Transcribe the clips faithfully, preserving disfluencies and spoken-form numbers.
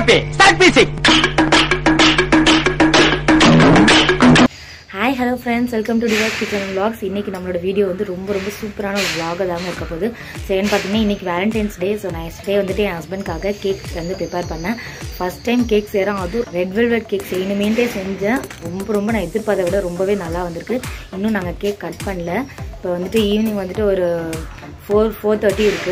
happy. Start music. Hi, hello friends, welcome to Diva's Kitchen Vlogs. இன்னைக்கு நம்மளோட video வந்து ரொம்ப ரொம்ப சூப்பரான ஒரு vlog தான் இருக்க போகுது. சோ என்ன பாத்தீங்கன்னா இன்னைக்கு வேலண்டைன்ஸ் டே. சோ நான் எஸ்டே வந்துட்டு என் ஹஸ்பண்ட்காக கேக் வந்து ப்ரிப்பேர் பண்ணேன். ஃபர்ஸ்ட் டைம் கேக் செய்றேன். அது ரெட் வெல்வெட் கேக் செய்யணுமேன்ட்டே செஞ்சேன். ரொம்ப ரொம்ப நான் எதிர்பார்த்ததை விட ரொம்பவே நல்லா வந்திருக்கு. இன்னும் நாங்க கேக் கட் பண்ணல. இப்போ வந்துட்டு ஈவினிங் வந்துட்டு ஒரு ஃபோர் ஃபோர் தேர்ட்டி இருக்கு.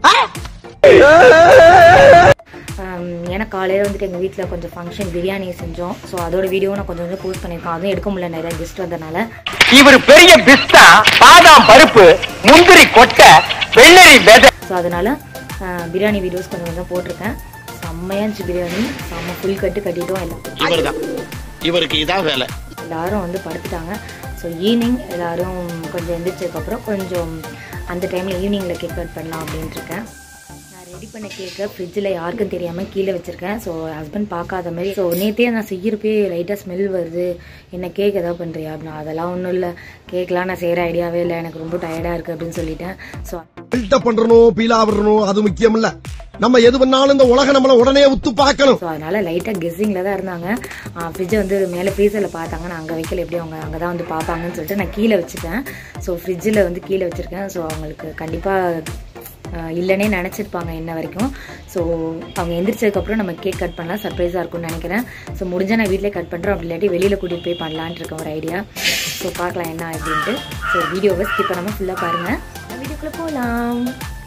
ஏன்னா காலையில் வந்துட்டு எங்கள் வீட்டில் கொஞ்சம் ஃபங்க்ஷன் பிரியாணி செஞ்சோம். ஸோ அதோட வீடியோ நான் கொஞ்சம் கொஞ்சம் போஸ்ட் பண்ணியிருக்கேன். அதுவும் எடுக்க முடியல, நிறைய கெஸ்ட் வந்தனால. இவர் பெரிய பிஸ்தா, பாதாம் பருப்பு, முந்திரி கொட்டை, வெள்ளரி விதை. ஸோ அதனால பிரியாணி வீடியோஸ் கொஞ்சம் கொஞ்சம் போட்டிருக்கேன். செம்மையா இருந்துச்சு பிரியாணி. செம்ம ஃபுல் கட்டு கட்டிட்டோம் எல்லாம். இவருக்கு இதான் வேலை. எல்லாரும் வந்து படுத்துட்டாங்க. ஸோ ஈவினிங் எல்லாரும் கொஞ்சம் எந்திரிச்சதுக்கப்புறம் கொஞ்சம் அந்த டைமில் ஈவினிங்கில் கேக் கட் பண்ணலாம் அப்படின்ட்டு இருக்கேன். ரெடி பண்ண கேக்கை ஃப்ரிட்ஜில் யாருக்கும் தெரியாமல் கீழே வச்சுருக்கேன். ஸோ ஹஸ்பண்ட் பார்க்காத மாதிரி. ஸோ நேற்றே நான் செய்கிறப்பே லைட்டாக ஸ்மெல் வருது, என்ன கேக் எதாவது பண்ணுறியா அப்படின்னா, அதெல்லாம் ஒன்றும் இல்லை, கேக்லாம் நான் செய்கிற ஐடியாவே இல்லை, எனக்கு ரொம்ப டயர்டாக இருக்குது அப்படின்னு சொல்லிட்டேன். ஸோ பில்டப் பண்றணும், பீலா விடணும், அது முக்கியம் இல்லை. நம்ம எது பண்ணாலும் இந்த உலகம் நம்மளை உடனே உத்து பார்க்கணும். ஸோ அதனால லைட்டாக கெஸ்ஸிங்கில் தான் இருந்தாங்க. ஃப்ரிட்ஜை வந்து மேலே ஃப்ரீசரில் பார்த்தாங்க, நான் அங்கே வைக்கல, எப்படி அவங்க அங்கே தான் வந்து பார்ப்பாங்கன்னு சொல்லிட்டு நான் கீழே வச்சுட்டேன். ஸோ ஃப்ரிட்ஜில் வந்து கீழே வச்சுருக்கேன். ஸோ அவங்களுக்கு கண்டிப்பாக இல்லைன்னே நினச்சிருப்பாங்க இன்ன வரைக்கும். ஸோ அவங்க எந்திரிச்சதுக்கப்புறம் நம்ம கேக் கட் பண்ணலாம், சர்ப்ரைஸாக இருக்கும்னு நினைக்கிறேன். ஸோ முடிஞ்சால் நான் வீட்டிலே கட் பண்ணுறோம், அப்படி இல்லாட்டி வெளியில் கூட்டிகிட்டு போய் பண்ணலான்ட்டு இருக்கேன் ஒரு ஐடியா. ஸோ பார்க்கலாம் என்ன அப்படின்ட்டு. ஸோ வீடியோவை ஸ்கிப் பண்ணாமல் ஃபுல்லாக பாருங்கள். வீடியோக்குள்ளே போகலாம்.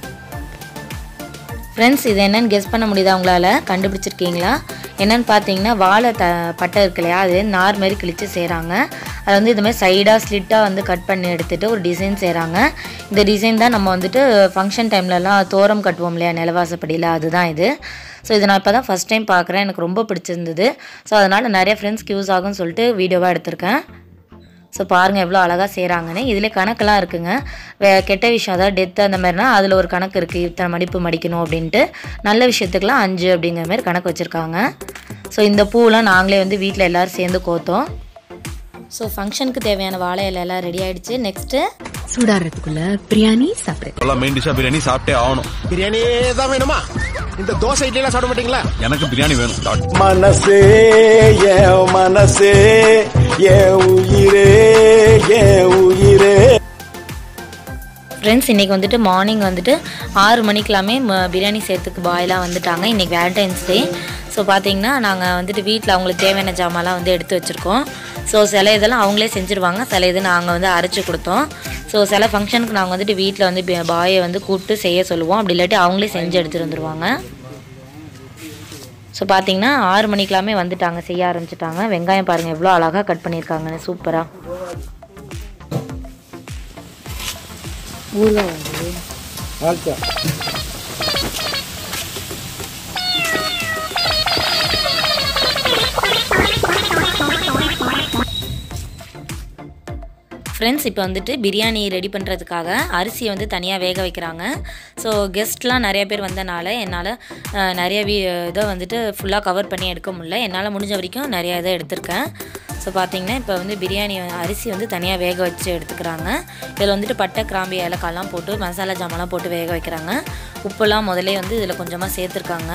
ஃப்ரெண்ட்ஸ், இது என்னென்னு கெஸ் பண்ண முடியுதா உங்களால்? கண்டுபிடிச்சிருக்கீங்களா? என்னென்னு பார்த்தீங்கன்னா வாழை த பட்டை இருக்கு இல்லையா, அது நார் மாதிரி கிழிச்சு செய்கிறாங்க. அதை வந்து இது மாதிரி சைடாக ஸ்லிட்டாக வந்து கட் பண்ணி எடுத்துகிட்டு ஒரு டிசைன் செய்கிறாங்க. இந்த டிசைன் தான் நம்ம வந்துட்டு ஃபங்க்ஷன் டைம்லலாம் தோரம் கட்டுவோம் இல்லையா நிலவாசப்படியில், அதுதான் இது. ஸோ இதை நான் இப்போ தான் ஃபஸ்ட் டைம் பார்க்குறேன், எனக்கு ரொம்ப பிடிச்சிருந்தது. ஸோ அதனால் நிறைய ஃப்ரெண்ட்ஸ்க்கு யூஸ் ஆகும்னு சொல்லிட்டு வீடியோவாக எடுத்திருக்கேன். ஸோ பாருங்கள் எவ்வளோ அழகாக செய்கிறாங்கன்னு. இதில் கணக்கெல்லாம் இருக்குங்க. வே கெட்ட விஷயம் அதாவது டெத்து அந்த மாதிரினா அதில் ஒரு கணக்கு இருக்குது, இத்தனை மடிப்பு மடிக்கணும் அப்படின்ட்டு. நல்ல விஷயத்துக்கெலாம் அஞ்சு அப்படிங்கிற மாதிரி கணக்கு வச்சுருக்காங்க. ஸோ இந்த பூவெலாம் நாங்களே வந்து வீட்டில் எல்லோரும் சேர்ந்து கோத்தோம். ஸோ ஃபங்க்ஷனுக்கு தேவையான வாழை இலையெல்லாம் ரெடி ஆகிடுச்சு. நெக்ஸ்ட்டு சூடாடுறதுக்குள்ள பிரியாணி சாப்பிடு. மெயின் டிஷ்ஷா பிரியாணி சாப்பிட்டே ஆகணும். பிரியாணி தான் வேணுமா? இந்த தோசை இட்லி எல்லாம் சாப்பிட மாட்டீங்களா? எனக்கு பிரியாணி வேணும். மனசே ஏ மனசே ஏ உயிரே ஏ உயிரே. ஃப்ரெண்ட்ஸ், இன்றைக்கி வந்துட்டு மார்னிங் வந்துட்டு ஆறு மணிக்கெல்லாமே பிரியாணி செய்கிறதுக்கு பாயெலாம் வந்துட்டாங்க. இன்றைக்கி வேலண்டைன்ஸ் டே. ஸோ பார்த்தீங்கன்னா நாங்கள் வந்துட்டு வீட்டில் அவங்களுக்கு தேவையான ஜாமான்லாம் வந்து எடுத்து வச்சுருக்கோம். ஸோ சில இதெல்லாம் அவங்களே செஞ்சுருவாங்க, சில இது நாங்கள் வந்து அரைச்சி கொடுத்தோம். ஸோ சில ஃபங்க்ஷனுக்கு நாங்கள் வந்துட்டு வீட்டில் வந்து பாயை வந்து கூப்பிட்டு செய்ய சொல்லுவோம், அப்படி இல்லாட்டி அவங்களே செஞ்சு எடுத்துகிட்டு வந்துடுவாங்க. ஸோ பார்த்தீங்கன்னா ஆறு மணிக்கெல்லாமே வந்துட்டாங்க, செய்ய ஆரம்பிச்சிட்டாங்க. வெங்காயம் பாருங்கள் எவ்வளோ அழகாக கட் பண்ணியிருக்காங்கன்னு, சூப்பராக. ஊரில் வந்து ஃப்ரெண்ட்ஸ், இப்போ வந்துட்டு பிரியாணி ரெடி பண்ணுறதுக்காக அரிசியை வந்து தனியாக வேக வைக்கிறாங்க. ஸோ கெஸ்ட்லாம் நிறைய பேர் வந்தனால என்னால் நிறைய வீ இதை வந்துட்டு ஃபுல்லாக கவர் பண்ணி எடுக்க முடியல. என்னால் முடிஞ்ச வரைக்கும் நிறையா இதை எடுத்திருக்கேன். ஸோ பார்த்திங்கன்னா இப்போ வந்து பிரியாணி அரிசி வந்து தனியாக வேக வச்சு எடுத்துக்கிறாங்க. இதில் வந்துட்டு பட்டை, கிராம்பு, ஏலக்காய்லாம் போட்டு மசாலா ஜாமான்லாம் போட்டு வேக வைக்கிறாங்க. உப்புலாம் முதலே வந்து இதில் கொஞ்சமாக சேர்த்துருக்காங்க.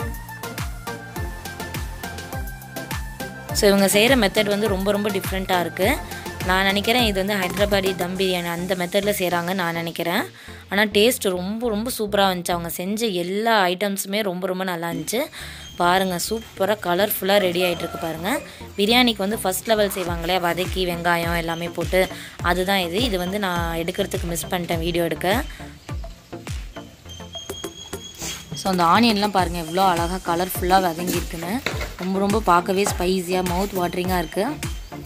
ஸோ இவங்க செய்கிற மெத்தட் வந்து ரொம்ப ரொம்ப டிஃப்ரெண்ட்டாக இருக்குது. நான் நினைக்கிறேன் இது வந்து ஹைதராபாடி தம் பிரியாணி அந்த மெத்தடில் செய்கிறாங்கன்னு நான் நினைக்கிறேன். ஆனால் டேஸ்ட் ரொம்ப ரொம்ப சூப்பராக இருந்துச்சு. அவங்க செஞ்ச எல்லா ஐட்டம்ஸுமே ரொம்ப ரொம்ப நல்லா இருந்துச்சு. பாருங்கள், சூப்பராக கலர்ஃபுல்லாக ரெடி ஆகிட்டுருக்கு பாருங்கள். பிரியாணிக்கு வந்து ஃபஸ்ட் லெவல் செய்வாங்களே, வதக்கி வெங்காயம் எல்லாமே போட்டு, அதுதான் இது. இது வந்து நான் எடுக்கிறதுக்கு மிஸ் பண்ணிட்டேன் வீடியோ எடுக்க. ஸோ அந்த ஆனியன்லாம் பாருங்கள் எவ்வளோ அழகாக கலர்ஃபுல்லாக வதங்கியிருக்குன்னு. ரொம்ப ரொம்ப பார்க்கவே ஸ்பைஸியாக மவுத் வாட்டரிங்காக இருக்குது.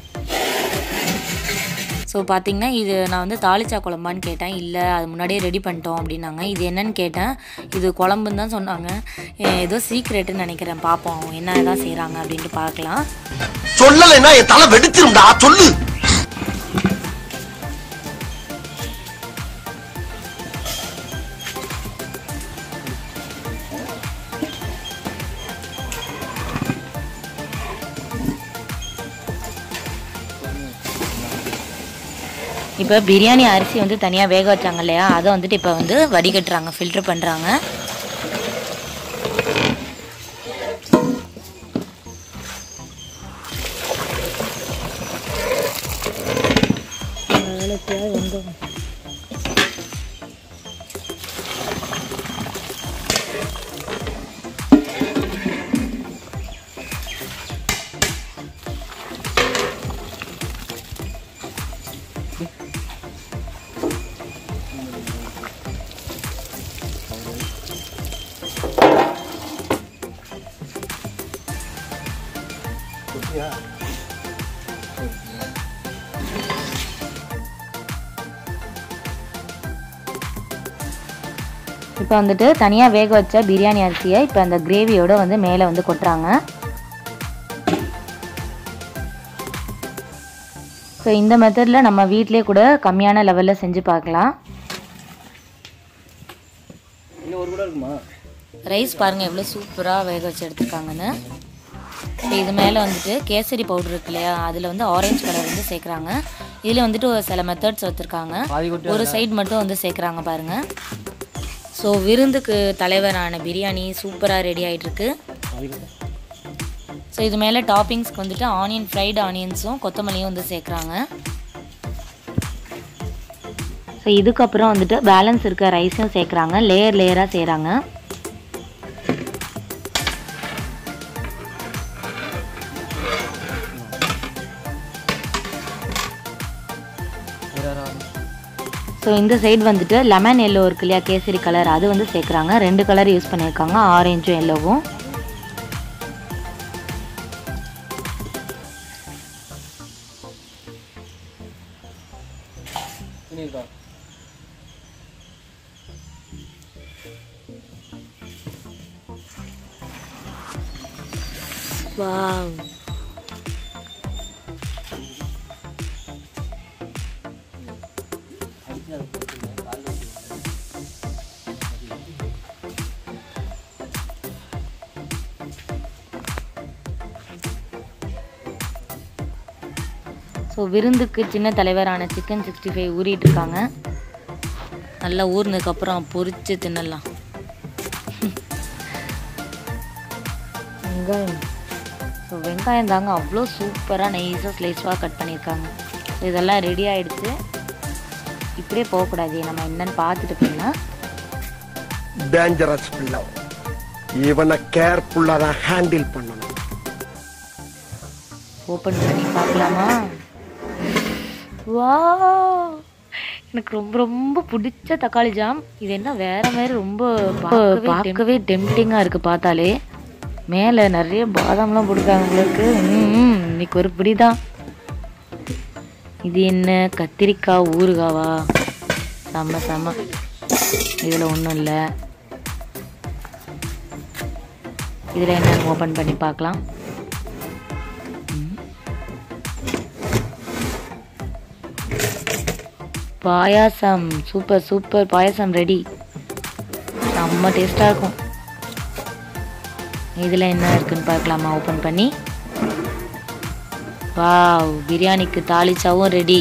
ஸோ பார்த்திங்கன்னா இது நான் வந்து தாளிச்சா குழம்பான்னு கேட்டேன். இல்லை, அது முன்னாடியே ரெடி பண்ணிட்டோம் அப்படின்னாங்க. இது என்னன்னு கேட்டேன். இது குழம்புன்னு தான் சொன்னாங்க. ஏதோ சீக்ரெட்டுன்னு நினைக்கிறேன். பார்ப்போம் அவங்க என்ன தான் செய்கிறாங்க அப்படின்ட்டு பார்க்கலாம். சொல்லலைன்னா என் தலை வெடிச்சிருந்தா சொல்லு. இப்போ பிரியாணி அரிசி வந்து தனியாக வேக வச்சாங்க இல்லையா, அதை வந்துட்டு இப்போ வந்து வடிகட்டுறாங்க, ஃபில்டர் பண்ணுறாங்க. இப்போ வந்துட்டு தனியாக வேக வச்ச பிரியாணி அரிசியை இப்போ அந்த கிரேவியோட வந்து மேலே வந்து கொட்டுறாங்க. ஸோ இந்த மெத்தடில் நம்ம வீட்டிலே கூட கம்மியான லெவலில் செஞ்சு பார்க்கலாம். ரைஸ் பாருங்கள் எவ்வளோ சூப்பராக வேக வச்சு எடுத்துருக்காங்கன்னு. ஸோ இது மேலே வந்துட்டு கேசரி பவுடர் இருக்கு இல்லையா, அதில் வந்து ஆரஞ்சு கலர் வந்து சேர்க்குறாங்க. இதில் வந்துட்டு ஒரு சில மெத்தட்ஸ் வச்சுருக்காங்க. ஒரு சைடு மட்டும் வந்து சேர்க்குறாங்க பாருங்கள். ஸோ விருந்துக்கு தலைவரான பிரியாணி சூப்பராக ரெடி ஆகிட்டுருக்கு. ஸோ இது மேலே டாப்பிங்ஸ்க்கு வந்துட்டு ஆனியன் ஃப்ரைடு ஆனியன்ஸும் கொத்தமல்லியும் வந்து சேர்க்குறாங்க. ஸோ இதுக்கப்புறம் வந்துட்டு பேலன்ஸ் இருக்க ரைஸும் சேர்க்குறாங்க. லேயர் லேயராக செய்கிறாங்க. ஸோ இந்த சைடு வந்துட்டு லெமன் எல்லோ இருக்கு இல்லையா, கேசரி கலர், அது வந்து சேர்க்குறாங்க. ரெண்டு கலர் யூஸ் பண்ணியிருக்காங்க, ஆரஞ்சும் எல்லோவும். வாவ், ஸோ விருந்துக்கு சின்ன தலைவரான சிக்கன் சிக்ஸ்டி ஃபைவ் ஊறிட்டு இருக்காங்க. நல்லா ஊறினதுக்கப்புறம் பொரிச்சு தின்னலாம். வெங்காயம், ஸோ வெங்காயம் தாங்க அவ்வளோ சூப்பராக நைஸாக ஸ்லைஸாக கட் பண்ணியிருக்காங்க. ஸோ இதெல்லாம் ரெடி ஆகிடுச்சு. இப்படியே போகக்கூடாது, நம்ம என்னன்னு பார்த்துட்டு போனால். டேஞ்சரஸ் பிள்ளை, இவனை கேர்ஃபுல்லாக தான் ஹேண்டில் பண்ணணும். ஓப்பன் பண்ணி பார்க்கலாமா? வா, எனக்கு ரொம்ப ரொம்ப பிடிச்ச தக்காளி ஜாம். இது என்ன வேற மாதிரி ரொம்ப பார்க்கவே டெம்டிங்காக இருக்குது பார்த்தாலே. மேலே நிறைய பாதாம்லாம் போட்டுருக்காங்க உங்களுக்கு. ம் இன்னைக்கு ஒரு பிடி தான். இது என்ன கத்திரிக்காய் ஊறுகாவா? செம்ம செம்ம. இதில் ஒன்றும் இல்லை. இதில் என்னன்னு ஓப்பன் பண்ணி பார்க்கலாம். பாயாசம், சூப்பர் சூப்பர் பாயாசம் ரெடி. செம்ம டேஸ்டாக இருக்கும். இதில் என்ன இருக்குன்னு பார்க்கலாமா ஓப்பன் பண்ணி? வாவ், பிரியாணிக்கு தாளிச்சாவும் ரெடி.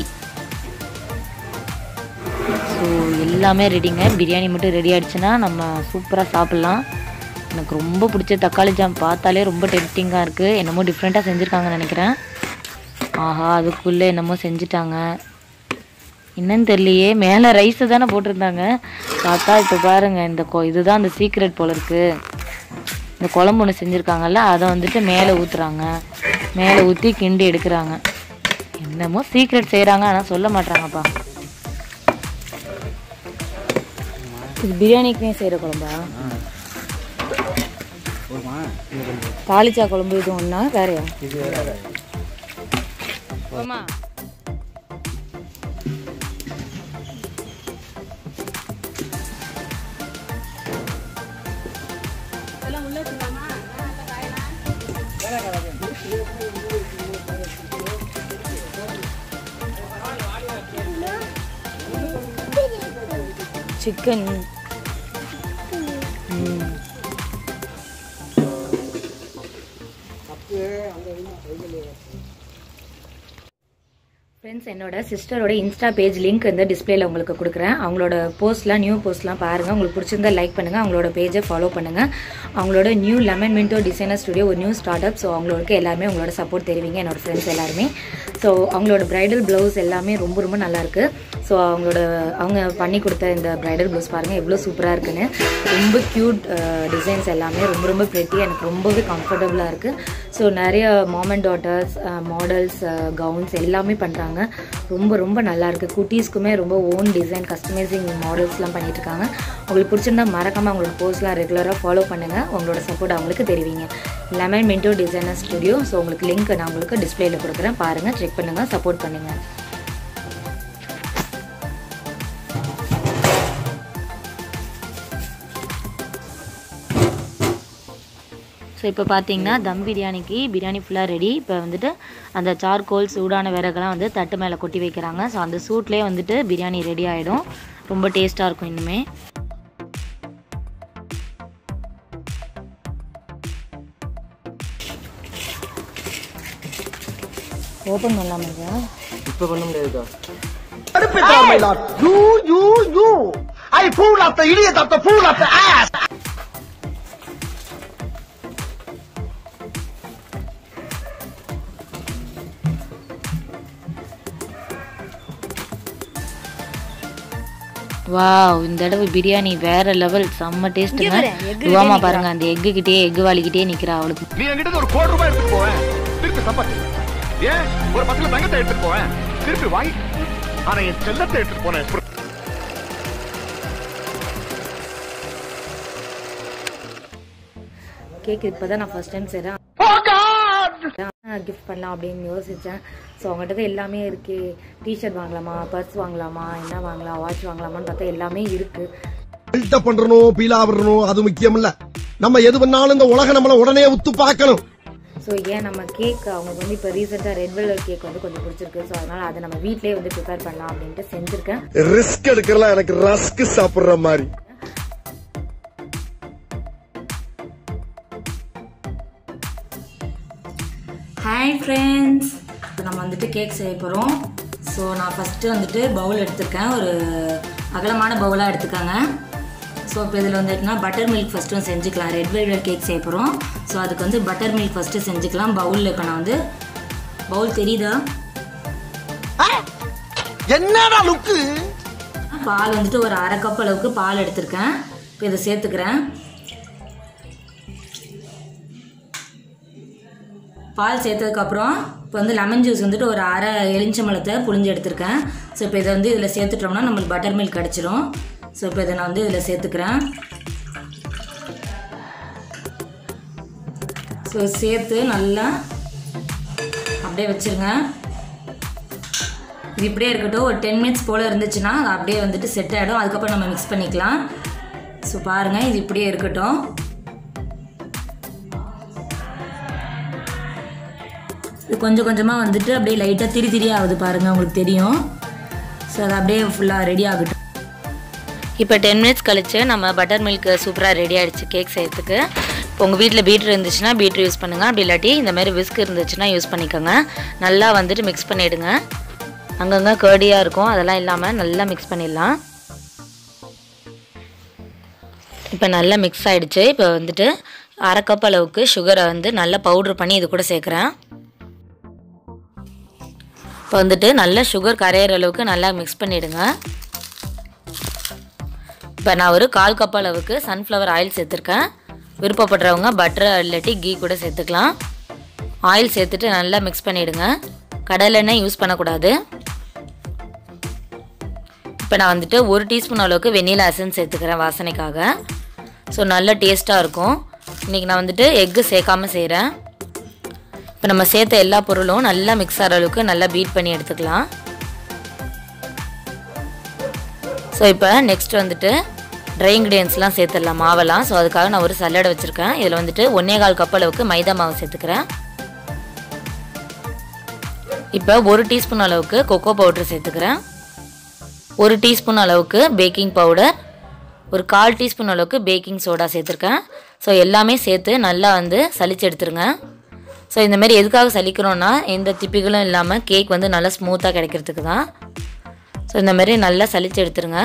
ஸோ எல்லாமே ரெடிங்க. பிரியாணி மட்டும் ரெடி ஆகிடுச்சுன்னா நம்ம சூப்பராக சாப்பிட்லாம். எனக்கு ரொம்ப பிடிச்ச தக்காளி ஜாம் பார்த்தாலே ரொம்ப டெம்டிங்காக இருக்குது. என்னமோ டிஃப்ரெண்ட்டாக செஞ்சுருக்காங்கன்னு நினைக்கிறேன். ஆஹா, அதுக்குள்ளே என்னமோ செஞ்சுட்டாங்க, என்னன்னு தெரியலையே. மேலே ரைஸை தானே போட்டிருந்தாங்க, பார்த்தா இப்போ பாருங்கள் இந்த கொ இதுதான் அந்த சீக்ரெட் போல இருக்குது. இந்த குழம்பு ஒன்று செஞ்சுருக்காங்கல்ல, அதை வந்துட்டு மேலே ஊற்றுறாங்க. மேலே ஊற்றி கிண்டி எடுக்கிறாங்க. என்னமோ சீக்ரெட் செய்கிறாங்க, ஆனால் சொல்ல மாட்டாங்கப்பா. இது பிரியாணிக்குமே செய்கிற குழம்பா? தாளிச்சா குழம்பு இது ஒன்றா வேறையா? ஆமா. சிக்கன் ஃப்ரெண்ட்ஸ், என்னோட சிஸ்டரோட இன்ஸ்டா பேஜ் லிங்க் இந்த டிஸ்பிளேல உங்களுக்கு கொடுக்குறேன். அவங்களோட போஸ்ட்லாம் நியூ போஸ்ட்லாம் பாருங்கள். உங்களுக்கு பிடிச்சிருந்தா லைக் பண்ணுங்கள், அவங்களோட பேஜை ஃபாலோ பண்ணுங்கள். அவங்களோட new Lemon Minto Designer Studio ஒரு நியூ ஸ்டார்ட் அப். ஸோ அவங்களுக்கு எல்லாருமே உங்களோட சப்போர்ட் தெரிவிங்க, என்னோட ஃப்ரெண்ட்ஸ் எல்லாருமே. ஸோ அவங்களோட ப்ரைடல் ப்ளவுஸ் எல்லாமே ரொம்ப ரொம்ப நல்லாயிருக்கு. ஸோ அவங்களோட அவங்க பண்ணி கொடுத்த இந்த ப்ரைடல் ப்ளவுஸ் பாருங்கள் எவ்வளோ சூப்பராக இருக்குன்னு. ரொம்ப க்யூட் டிசைன்ஸ் எல்லாமே ரொம்ப ரொம்ப ப்ரெட்டி, எனக்கு ரொம்பவே கம்ஃபர்டபுளாக இருக்குது. ஸோ நிறைய mom and daughters models gowns எல்லாமே பண்ணுறாங்க. ரொம்ப ரொம்ப நல்லாயிருக்கு. குட்டீஸ்க்குமே ரொம்ப ஓன் டிசைன் கஸ்டமைசிங் மாடல்ஸ்லாம் பண்ணிகிட்ருக்காங்க. உங்களுக்கு பிடிச்சிருந்தா மறக்காமல் அவங்களோட போஸ்ட்லாம் ரெகுலராக ஃபாலோ பண்ணுங்கள். உங்களோட சப்போர்ட் அவங்களுக்கு தெரிவிங்க. Lemon Minto Designer Studio. So உங்களுக்கு லிங்க் நான் உங்களுக்கு டிஸ்பிளேல கொடுக்குறேன், பாருங்கள், செக் பண்ணுங்கள், சப்போர்ட் பண்ணுங்கள். ஸோ இப்போ பார்த்தீங்கன்னா தம் பிரியாணிக்கு பிரியாணி ஃபுல்லாக ரெடி. இப்போ வந்துட்டு அந்த சார்கோல் சூடான விறகுலாம் வந்து தட்டு மேலே கொட்டி வைக்கிறாங்க. ஸோ அந்த சூட்லேயே வந்துட்டு பிரியாணி ரெடி ஆகிடும். ரொம்ப டேஸ்ட்டாக இருக்கும். இன்னுமே ஓப்பன் பண்ணலாமா சார்? இப்போ பண்ண முடியாதுக்கா. You, you, you. I fool of the idiot of the fool of the ass. Wow, இந்த தடவை பிரியாணி வேற லெவல், செம்ம டேஸ்ட்டுங்க. ருவாமா பாருங்க, அந்த எக்கு கிட்டே எக்கு வாலிக்கிட்டே நிக்கிறா. அவளுக்கு நீ என்கிட்ட ஒரு கோடி ரூபாய் எடுத்துட்டு போவேன், திருப்பி சம்பாதி. ஏன் ஒரு பத்துல தங்கத்தை எடுத்துட்டு போவேன், திருப்பி வாங்கி. ஆனா என் செல்லத்தை எடுத்துட்டு போனேன். கேக் இப்போதான் நான் ஃபர்ஸ்ட் டைம் செய்கிறேன். கிஃப்ட் பண்ணலாம் அப்படின்னு யோசித்தேன். ஸோ அவங்ககிட்ட எல்லாமே இருக்கு. டிஷர்ட் வாங்கலாமா, பர்ஸ் வாங்கலாமா, என்ன வாங்கலாம், வாட்ச் வாங்கலாமான்னு பார்த்தா எல்லாமே இருக்கு. பில்டப் பண்றணும், பீலா வரணும், அது முக்கியம் இல்ல. நம்ம எது பண்ணாலும் இந்த உலகம் நம்மள உடனே உத்து பார்க்கணும். ஸோ ஏன் நம்ம கேக் அவங்களுக்கு வந்து இப்போ ரீசெண்டாக ரெட் வெல்வெட் கேக் வந்து கொஞ்சம் பிடிச்சிருக்கு. ஸோ அதனால அதை நம்ம வீட்லேயே வந்து ப்ரிப்பேர் பண்ணலாம் அப்படின்ட்டு செஞ்சுருக்கேன். ரிஸ்க் எடுக்கலாம், எனக்கு ரஸ்க் சாப்பிடுற மாதிரி. ஹாய் ஃப்ரெண்ட்ஸ், இப்போ நம்ம வந்துட்டு கேக் செய்ய போகிறோம். ஸோ நான் ஃபஸ்ட்டு வந்துட்டு பவுல் எடுத்துருக்கேன். ஒரு அகலமான பவுலாக எடுத்துக்கோங்க. ஸோ இப்போ இதில் வந்துட்டுனா பட்டர் மில்க் ஃபஸ்ட்டும் செஞ்சுக்கலாம். ரெட் வெல்வெட் கேக் செய்ய போகிறோம். ஸோ அதுக்கு வந்து பட்டர் மில்க் ஃபஸ்ட்டு செஞ்சுக்கலாம். பவுலில் இப்போ நான் வந்து பவுல் தெரியுதா? என்னடா லுக்கு? பால் வந்துட்டு ஒரு அரை கப் அளவுக்கு பால் எடுத்திருக்கேன். இப்போ இதை சேர்த்துக்கிறேன். பால் சேர்த்ததுக்கப்புறம் இப்போ வந்து லெமன் ஜூஸ் வந்துட்டு ஒரு அரை எலுமிச்சம்பழத்தை புழிஞ்சு எடுத்திருக்கேன். ஸோ இப்போ இதை வந்து இதில் சேர்த்துட்டோம்னா நம்மளுக்கு பட்டர் மில்க் கிடச்சிரும். ஸோ இப்போ இதை நான் வந்து இதில் சேர்த்துக்கிறேன். ஸோ சேர்த்து நல்லா அப்படியே வச்சுருங்க. இது இப்படியே இருக்கட்டும். ஒரு டென் மினிட்ஸ் போல் இருந்துச்சுன்னா அது அப்படியே வந்துட்டு செட் ஆகிடும். அதுக்கப்புறம் நம்ம மிக்ஸ் பண்ணிக்கலாம். ஸோ பாருங்கள், இது இப்படியே இருக்கட்டும். இது கொஞ்சம் கொஞ்சமாக வந்துட்டு அப்படியே லைட்டாக திரி திரி ஆகுது பாருங்கள், உங்களுக்கு தெரியும். ஸோ அது அப்படியே ஃபுல்லாக ரெடி ஆகட்டும். இப்போ டென் மினிட்ஸ் கழிச்சு நம்ம பட்டர் மில்க் சூப்பராக ரெடி ஆகிடுச்சு கேக் செய்யறதுக்கு. இப்போ உங்கள் வீட்டில் பீட்ரு இருந்துச்சுன்னா பீட்ரு யூஸ் பண்ணுங்கள். அப்படி இல்லாட்டி இந்த மாதிரி விஸ்க் இருந்துச்சுன்னா யூஸ் பண்ணிக்கோங்க. நல்லா வந்துட்டு மிக்ஸ் பண்ணிவிடுங்க. அங்கங்கே கேர்டியாக இருக்கும், அதெல்லாம் இல்லாமல் நல்லா மிக்ஸ் பண்ணிடலாம். இப்போ நல்லா மிக்ஸ் ஆகிடுச்சு. இப்போ வந்துட்டு அரை கப் அளவுக்கு சுகரை வந்து நல்லா பவுட்ரு பண்ணி இது கூட சேர்க்குறேன். இப்போ வந்துட்டு நல்லா சுகர் கரையிற அளவுக்கு நல்லா மிக்ஸ் பண்ணிவிடுங்க. இப்போ நான் ஒரு கால் கப் அளவுக்கு சன்ஃப்ளவர் ஆயில் சேர்த்துருக்கேன். விருப்பப்படுறவங்க பட்டர் இல்லாட்டி கீ கூட சேர்த்துக்கலாம். ஆயில் சேர்த்துட்டு நல்லா மிக்ஸ் பண்ணிவிடுங்க. கடலை எண்ணெய் யூஸ் பண்ணக்கூடாது. இப்போ நான் வந்துட்டு ஒரு டீஸ்பூன் அளவுக்கு வெண்ணிலா எசன்ஸ் சேர்த்துக்கிறேன் வாசனைக்காக. ஸோ நல்ல டேஸ்ட்டாக இருக்கும். இன்றைக்கி நான் வந்துட்டு எக்கு சேர்க்காமல் செய்கிறேன். இப்போ நம்ம சேர்த்த எல்லா பொருளும் நல்லா மிக்ஸ் ஆகிற அளவுக்கு நல்லா பீட் பண்ணி எடுத்துக்கலாம். ஸோ இப்போ நெக்ஸ்ட் வந்துட்டு ட்ரை இன்க்ரீடியன்ஸ்லாம் சேர்த்துடலாம், மாவெல்லாம். ஸோ அதுக்காக நான் ஒரு சல்லடை வச்சுருக்கேன். இதில் வந்துட்டு ஒன்றே கால் கப் அளவுக்கு மைதா மாவு சேர்த்துக்கிறேன். இப்போ ஒரு டீஸ்பூன் அளவுக்கு கொக்கோ பவுடர் சேர்த்துக்கிறேன். ஒரு டீஸ்பூன் அளவுக்கு பேக்கிங் பவுடர், ஒரு கால் டீஸ்பூன் அளவுக்கு பேக்கிங் சோடா சேர்த்துருக்கேன். ஸோ எல்லாமே சேர்த்து நல்லா வந்து சலிச்சு எடுத்துருங்க. ஸோ இந்தமாரி எதுக்காக சலிக்கிறோன்னா எந்த திப்பிகளும் இல்லாமல் கேக் வந்து நல்லா ஸ்மூத்தாக கிடைக்கிறதுக்கு தான். ஸோ இந்தமாரி நல்லா சலிச்சு எடுத்துருங்க.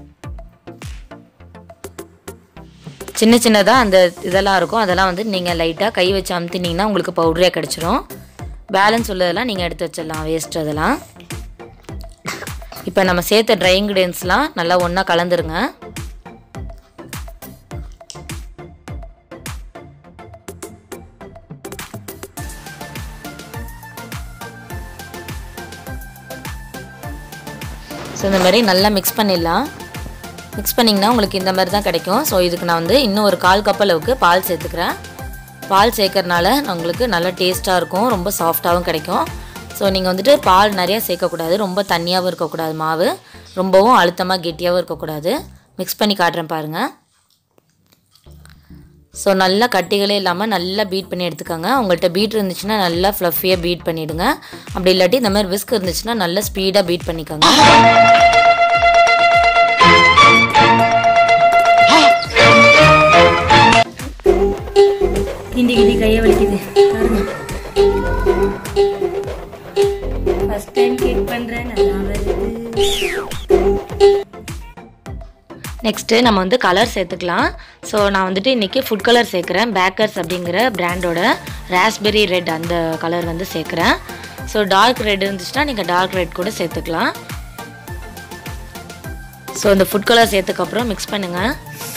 சின்ன சின்னதாக அந்த இதெல்லாம் இருக்கும், அதெல்லாம் வந்து நீங்கள் லைட்டாக கை வச்சு அமுத்தினீங்கன்னா உங்களுக்கு பவுடரே கிடச்சிரும். பேலன்ஸ் உள்ளதெல்லாம் நீங்கள் எடுத்து வச்சிடலாம், வேஸ்ட் அதெல்லாம். இப்போ நம்ம சேர்த்த ட்ரை இன்க்ரீடியன்ஸ்லாம் நல்லா ஒன்றா கலந்துருங்க. ஸோ இந்த மாதிரி நல்லா மிக்ஸ் பண்ணிடலாம். மிக்ஸ் பண்ணிங்கன்னா உங்களுக்கு இந்த மாதிரி தான் கிடைக்கும். ஸோ இதுக்கு நான் வந்து இன்னும் ஒரு கால் கப் அளவுக்கு பால் சேர்த்துக்கிறேன். பால் சேர்க்கறனால உங்களுக்கு நல்லா டேஸ்ட்டாக இருக்கும், ரொம்ப சாஃப்டாகவும் கிடைக்கும். ஸோ நீங்கள் வந்துட்டு பால் நிறையா சேர்க்கக்கூடாது, ரொம்ப தண்ணியாகவும் இருக்கக்கூடாது, மாவு ரொம்பவும் அழுத்தமாக கெட்டியாகவும் இருக்கக்கூடாது. மிக்ஸ் பண்ணி காட்டுறேன் பாருங்கள். ஸோ நல்லா கட்டிகளே இல்லாமல் நல்லா பீட் பண்ணி எடுத்துக்கோங்க. உங்கள்கிட்ட பீட் இருந்துச்சுன்னா நல்லா ஃப்ளஃபியாக பீட் பண்ணிவிடுங்க. அப்படி இல்லாட்டி இந்த மாதிரி விஸ்க் இருந்துச்சுன்னா நல்லா ஸ்பீடாக பீட் பண்ணிக்கோங்க. கிண்டி கிண்டி கையை வலிக்குது பாருங்க. ஃபர்ஸ்ட் டைம் கேக் பண்றேன், நல்லா வருது. நெக்ஸ்ட்டு நம்ம வந்து கலர் சேர்த்துக்கலாம். ஸோ நான் வந்துட்டு இன்றைக்கி ஃபுட் கலர் சேர்க்குறேன். பேக்கர்ஸ் அப்படிங்கிற பிராண்டோட ராஸ்பெரி ரெட் அந்த கலர் வந்து சேர்க்குறேன். ஸோ டார்க் ரெட் இருந்துச்சுன்னா நீங்கள் டார்க் ரெட் கூட சேர்த்துக்கலாம். ஸோ இந்த ஃபுட் கலர் சேர்த்துக்கப்புறம் மிக்ஸ் பண்ணுங்கள்.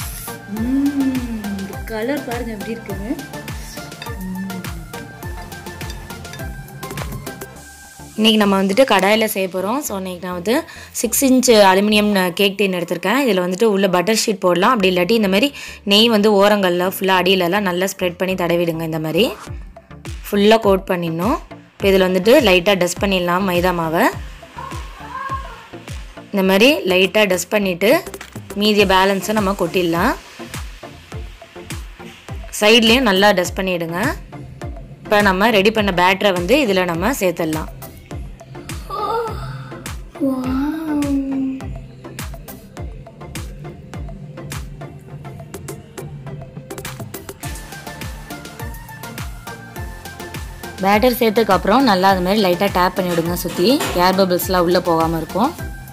கலர் பாருங்க எப்படி இருக்குன்னு. இன்றைக்கி நம்ம வந்துட்டு கடாயில் செய்ய போகிறோம். ஸோ இன்றைக்கி நான் வந்து six inch aluminium cake tin எடுத்திருக்கேன். இதில் வந்துட்டு உள்ள பட்டர் ஷீட் போடலாம். அப்படி இல்லாட்டி இந்த மாதிரி நெய் வந்து ஓரங்களில் ஃபுல்லாக அடியிலலாம் நல்லா ஸ்ப்ரெட் பண்ணி தடவிடுங்க. இந்த மாதிரி ஃபுல்லாக கோட் பண்ணிடணும். இப்போ இதில் வந்துட்டு லைட்டாக டஸ்ட் பண்ணிடலாம் மைதா மாவை. இந்த மாதிரி லைட்டாக டஸ்ட் பண்ணிவிட்டு மீதிய பேலன்ஸை நம்ம கொட்டிடலாம். சைட்லேயும் நல்லா டஸ்ட் பண்ணிவிடுங்க. இப்போ நம்ம ரெடி பண்ண பேட்டரை வந்து இதில் நம்ம சேர்த்துடலாம். பேட்டர் சேர்த்ததுக்கப்புறம் நல்லா அது மாதிரி லைட்டாக டேப் பண்ணி விடுங்க. சுற்றி ஏர் பபிள்ஸ்லாம் உள்ளே போகாமல் இருக்கும்.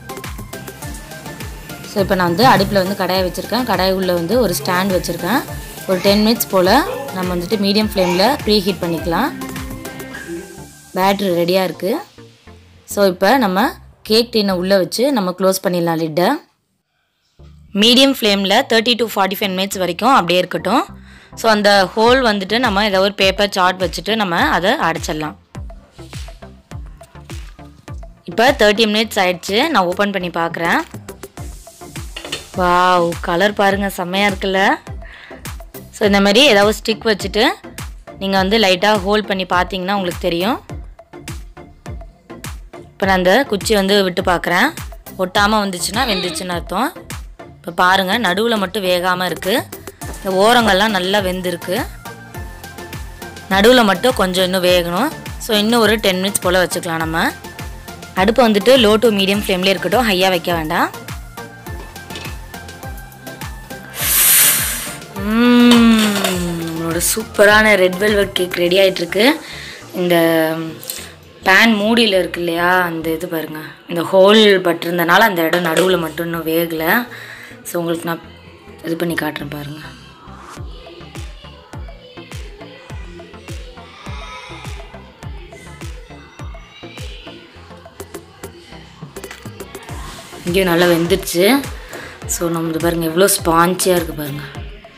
ஸோ இப்போ நான் வந்து அடுப்பில் வந்து கடாயை வச்சுருக்கேன். கடாய் உள்ளே வந்து ஒரு ஸ்டாண்ட் வச்சுருக்கேன். ஒரு டென் மினிட்ஸ் போல் நம்ம வந்துட்டு மீடியம் ஃப்ளேமில் ப்ரீ ஹீட் பண்ணிக்கலாம். பேட்டரி ரெடியாக இருக்குது. ஸோ இப்போ நம்ம கேக் டின்னை உள்ளே வச்சு நம்ம க்ளோஸ் பண்ணிடலாம் லிட்டை. மீடியம் ஃப்ளேமில் thirty to forty five minutes வரைக்கும் அப்படியே இருக்கட்டும். ஸோ அந்த ஹோல் வந்துட்டு நம்ம ஏதோ ஒரு பேப்பர் சார்ட் வச்சுட்டு நம்ம அதை அடைச்சிடலாம். இப்போ தேர்ட்டி மினிட்ஸ் ஆயிடுச்சு. நான் ஓப்பன் பண்ணி பார்க்குறேன். வாவ், கலர் பாருங்கள், செம்மையாக இருக்குல்ல. ஸோ இந்த மாதிரி ஏதாவது ஸ்டிக் வச்சுட்டு நீங்கள் வந்து லைட்டாக ஹோல்ட் பண்ணி பார்த்தீங்கன்னா உங்களுக்கு தெரியும். இப்போ நான் அந்த குச்சி வந்து விட்டு பார்க்குறேன். ஒட்டாமல் வந்துச்சுன்னா வெந்துச்சுன்னு அர்த்தம். இப்போ பாருங்கள், நடுவில் மட்டும் வேகாமல் இருக்குது. இந்த ஓரங்கள்லாம் நல்லா வெந்திருக்கு. நடுவில் மட்டும் கொஞ்சம் இன்னும் வேகணும். ஸோ இன்னும் ஒரு டென் மினிட்ஸ் போல் வச்சுக்கலாம். நம்ம அடுப்பு வந்துட்டு லோ டு மீடியம் ஃப்ளேம்லேயே இருக்கட்டும், ஹையாக வைக்க வேண்டாம். நம்மளோட சூப்பரான ரெட் வெல்வெட் கேக் ரெடி ஆகிட்டுருக்கு. இந்த பேன் மூடியில் இருக்கு இல்லையா, அந்த இது பாருங்கள், இந்த ஹோல் பட்டிருந்தனால அந்த இடம் நடுவில் மட்டும் இன்னும் வேகலை. ஸோ உங்களுக்கு நான் இது பண்ணி காட்டுறேன் பாருங்கள். இங்கேயும் நல்லா வெந்துடுச்சு. ஸோ நம்ம இது பாருங்கள் எவ்வளோ ஸ்பான்ச்சியாக இருக்குது பாருங்கள்.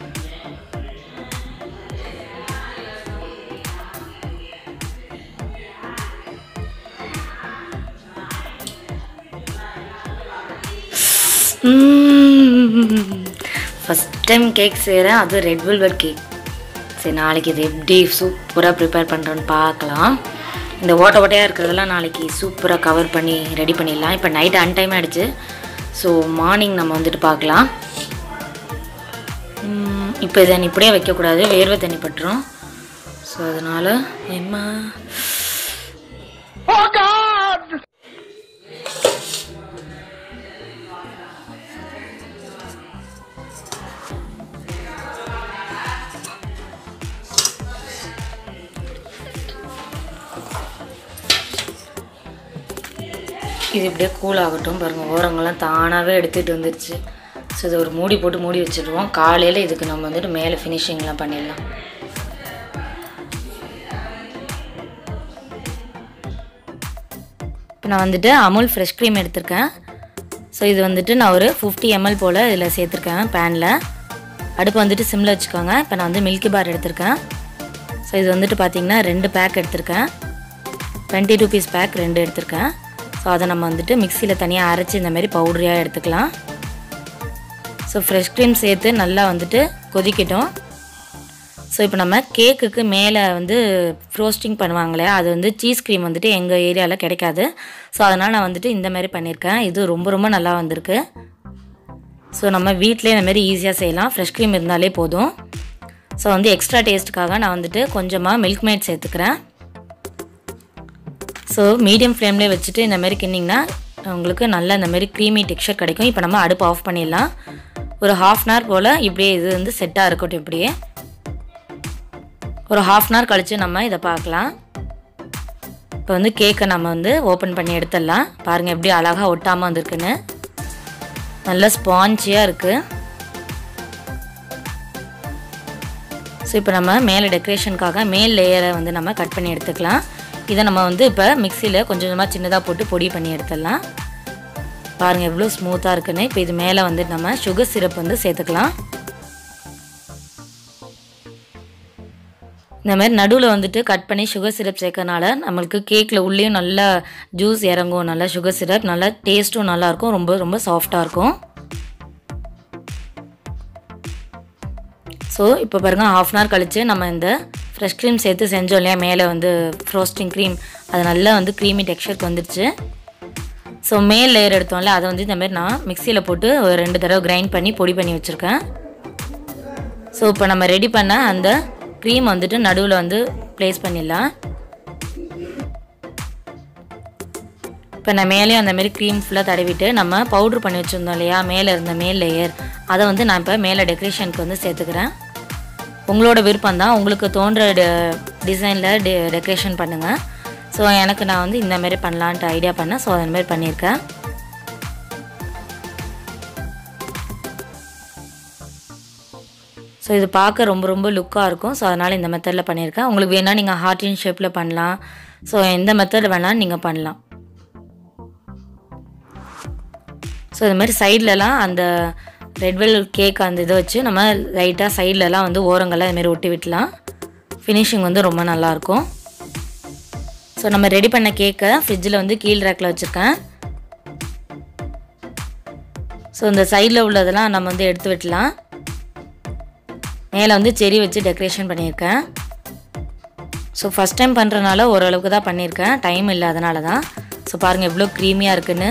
ஃபஸ்ட் டைம் கேக் செய்கிறேன், அது ரெட் வெல்வெட் கேக். சரி, நாளைக்கு இது எப்படி சூப்பராக ப்ரிப்பேர் பண்ணுறோன்னு பார்க்கலாம். இந்த ஓட்ட ஓட்டையாக இருக்கிறதெல்லாம் நாளைக்கு சூப்பராக கவர் பண்ணி ரெடி பண்ணிடலாம். இப்போ நைட் அன் டைம் ஆகிடுச்சு. ஸோ மார்னிங் நம்ம வந்துட்டு பார்க்கலாம். இப்போ இதை இப்படியே வைக்கக்கூடாது, வேர்வை தண்ணி பட்டுரும். ஸோ அதனால் எம்மா இது இப்படியே கூல் ஆகட்டும். பாருங்கள், ஓரங்கள்லாம் தானாகவே எடுத்துகிட்டு வந்துடுச்சு. ஸோ இதை ஒரு மூடி போட்டு மூடி வச்சுடுவோம். காலையில் இதுக்கு நம்ம வந்துட்டு மேலே ஃபினிஷிங்லாம் பண்ணிடலாம். இப்போ நான் வந்துட்டு அமுல் ஃப்ரெஷ் க்ரீம் எடுத்திருக்கேன். ஸோ இது வந்துட்டு நான் ஒரு ஃபிஃப்டி எம்எல் போல் இதில் சேர்த்துருக்கேன் பேனில். அடுப்பு வந்துட்டு சிம்மில் வச்சுக்கோங்க. இப்போ நான் வந்து மில்கி பார் எடுத்திருக்கேன். ஸோ இது வந்துட்டு பார்த்திங்கன்னா ரெண்டு பேக் எடுத்திருக்கேன். டுவெண்ட்டி டூ பீஸ் பேக் ரெண்டு எடுத்திருக்கேன். ஸோ அதை நம்ம வந்துட்டு மிக்சியில் தனியாக அரைச்சி இந்தமாரி பவுடரியாக எடுத்துக்கலாம். ஸோ ஃப்ரெஷ் க்ரீம் சேர்த்து நல்லா வந்துட்டு கொதிக்கட்டும். ஸோ இப்போ நம்ம கேக்குக்கு மேலே வந்து ஃப்ரோஸ்டிங் பண்ணுவாங்களே, அது வந்து சீஸ் க்ரீம் வந்துட்டு எங்கள் ஏரியாவில் கிடைக்காது. ஸோ அதனால் நான் வந்துட்டு இந்த மாதிரி பண்ணியிருக்கேன். இது ரொம்ப ரொம்ப நல்லா வந்திருக்கு. ஸோ நம்ம வீட்டிலே இந்தமாரி ஈஸியாக செய்யலாம். ஃப்ரெஷ் க்ரீம் இருந்தாலே போதும். ஸோ வந்து எக்ஸ்ட்ரா டேஸ்ட்டுக்காக நான் வந்துட்டு கொஞ்சமாக மில்க் மேட் சேர்த்துக்கிறேன். ஸோ மீடியம் ஃப்ளேம்லேயே வச்சுட்டு இந்தமாரி கிண்டிங்கன்னா உங்களுக்கு நல்ல இந்தமாரி க்ரீமி டெக்ஸ்சர் கிடைக்கும். இப்போ நம்ம அடுப்பு ஆஃப் பண்ணிடலாம். ஒரு ஹாஃப் அன் ஹவர் போல் இப்படியே இது வந்து செட்டாக இருக்கட்டும். இப்படியே ஒரு ஹாஃப் அன் ஹவர் கழித்து நம்ம இதை பார்க்கலாம். இப்போ வந்து கேக்கை நம்ம வந்து ஓப்பன் பண்ணி எடுத்துடலாம். பாருங்கள் எப்படி அழகாக ஒட்டாமல் வந்திருக்குன்னு. நல்ல ஸ்பாஞ்சியாக இருக்குது. ஸோ இப்போ நம்ம மேலே டெக்கரேஷனுக்காக மேல் லேயரை வந்து நம்ம கட் பண்ணி எடுத்துக்கலாம். இதை நம்ம வந்து இப்போ மிக்சியில் கொஞ்சம் கொஞ்சமாக சின்னதாக போட்டு பொடி பண்ணி எடுத்துடலாம். பாருங்கள் எவ்வளோ ஸ்மூத்தாக இருக்குன்னு. இப்போ இது மேலே வந்து நம்ம சுகர் சிரப் வந்து சேர்த்துக்கலாம். இந்த மாதிரி நடுவில் வந்துட்டு கட் பண்ணி சுகர் சிரப் சேர்க்கறனால நம்மளுக்கு கேக்கில் உள்ளேயும் நல்லா ஜூஸ் இறங்கும். நல்லா சுகர் சிரப் நல்லா டேஸ்ட்டும் நல்லாயிருக்கும். ரொம்ப ரொம்ப சாஃப்டாக இருக்கும். ஸோ இப்போ பாருங்கள் ஹாஃப் அன் ஹவர் கழித்து நம்ம இந்த ஃப்ரெஷ் க்ரீம் சேர்த்து செஞ்சோம் இல்லையா, மேலே வந்து ஃப்ரோஸ்டிங் க்ரீம், அது நல்லா வந்து க்ரீமி டெக்ஸ்சருக்கு வந்துடுச்சு. ஸோ மேல் லேயர் எடுத்தோம்ல, அதை வந்து இந்தமாரி நான் மிக்சியில் போட்டு ஒரு ரெண்டு தடவை கிரைண்ட் பண்ணி பொடி பண்ணி வச்சுருக்கேன். ஸோ இப்போ நம்ம ரெடி பண்ண அந்த க்ரீம் வந்துட்டு நடுவில் வந்து ப்ளேஸ் பண்ணிடலாம். இப்போ நான் மேலேயும் அந்தமாரி க்ரீம் ஃபுல்லாக தடவிட்டு நம்ம பவுட்ரு பண்ணி வச்சுருந்தோம் இல்லையா மேலே இருந்த மேல் லேயர், அதை வந்து நான் இப்போ மேலே டெக்கரேஷனுக்கு வந்து சேர்த்துக்கிறேன். உங்களோட விருப்பம் தான், உங்களுக்கு தோன்ற டிசைனில் டெ டெக்கரேஷன் பண்ணுங்கள். ஸோ எனக்கு நான் வந்து இந்தமாரி பண்ணலான்ட்டு ஐடியா பண்ணேன். ஸோ அந்தமாரி பண்ணியிருக்கேன். ஸோ இது பார்க்க ரொம்ப ரொம்ப லுக்காக இருக்கும். ஸோ அதனால் இந்த மெத்தடில் பண்ணியிருக்கேன். உங்களுக்கு வேணால் நீங்கள் ஹார்ட்டின் ஷேப்பில் பண்ணலாம். ஸோ எந்த மெத்தடில் வேணாலும் நீங்கள் பண்ணலாம். ஸோ இது மாதிரி சைட்லலாம் அந்த ரெட் வெல்வெட் கேக் அந்த இதை வச்சு நம்ம லைட்டாக சைட்லலாம் வந்து ஓரங்கள்லாம் இதுமாரி ஒட்டி விட்டலாம். ஃபினிஷிங் வந்து ரொம்ப நல்லாயிருக்கும். ஸோ நம்ம ரெடி பண்ண கேக்கை ஃப்ரிட்ஜில் வந்து கீழ் ரேக்கில் வச்சுருக்கேன். ஸோ இந்த சைடில் உள்ளதெல்லாம் நம்ம வந்து எடுத்து விட்டலாம். மேலே வந்து செரி வச்சு டெக்கரேஷன் பண்ணியிருக்கேன். ஸோ ஃபஸ்ட் டைம் பண்ணுறதுனால ஓரளவுக்கு தான் பண்ணியிருக்கேன், டைம் இல்லை அதனால தான். ஸோ பாருங்கள் எவ்வளோ க்ரீமியாக இருக்குன்னு.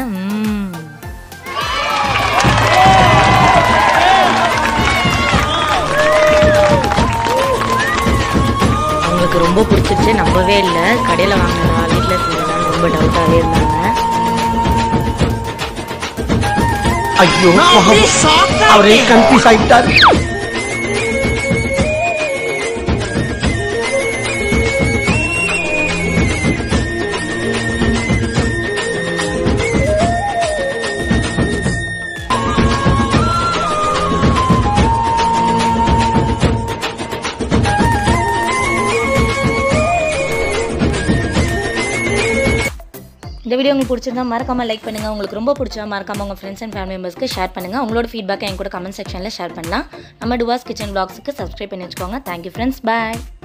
அவங்களுக்கு ரொம்ப பிடிச்சிருச்சு. நம்பவே இல்லை, கடையில் வாங்கினா வீட்டில் செஞ்சதா ரொம்ப டவுட்டாகவே இருந்தாங்க. ஐயோ அவரே கன்ஃபியூஸ் ஆகிட்டார். இந்த வீடியோ உங்களுக்கு பிடிச்சிருந்தா மறக்காமல் லைக் பண்ணுங்கள். உங்களுக்கு ரொம்ப பிடிச்சா மறக்காமல் உங்கள் ஃப்ரெண்ட்ஸ் அண்ட் ஃபேமிலி மெம்பர்ஸ்க்கு ஷேர் பண்ணுங்கள். உங்களோட ஃபீட்பேக்கை என் கூட கமெண்ட் செக்ஷனில் ஷேர் பண்ணலாம். நம்ம டுவாஸ் கிச்சன் வ்ளாக்ஸுக்கு சப்ஸ்கிரைப் பண்ணி வச்சுக்கோங்க. தேங்க்யூ ஃப்ரெண்ட்ஸ், பாய்.